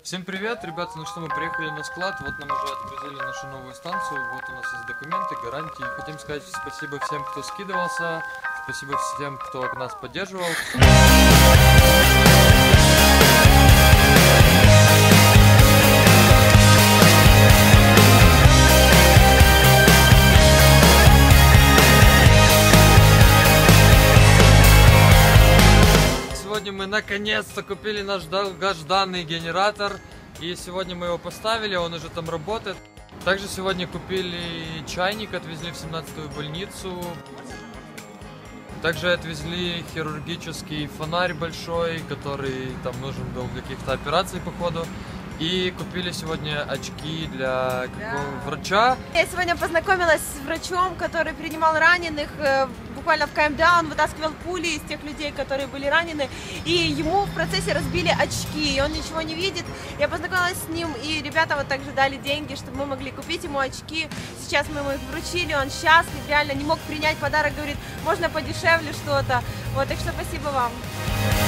Всем привет, ребята, ну что, мы приехали на склад, вот нам уже отгрузили нашу новую станцию, вот у нас есть документы, гарантии. Хотим сказать спасибо всем, кто скидывался, спасибо всем, кто нас поддерживал. Сегодня мы наконец-то купили наш долгожданный генератор, и сегодня мы его поставили, он уже там работает. Также сегодня купили чайник, отвезли в 17-ю больницу. Также отвезли хирургический фонарь большой, который там нужен был для каких-то операций, походу. И купили сегодня очки для врача. Я сегодня познакомилась с врачом, который принимал раненых буквально в КМДА. Он вытаскивал пули из тех людей, которые были ранены. И ему в процессе разбили очки, и он ничего не видит. Я познакомилась с ним, и ребята вот также дали деньги, чтобы мы могли купить ему очки. Сейчас мы ему их вручили, он счастлив, реально не мог принять подарок, говорит, можно подешевле что-то. Вот, так что спасибо вам.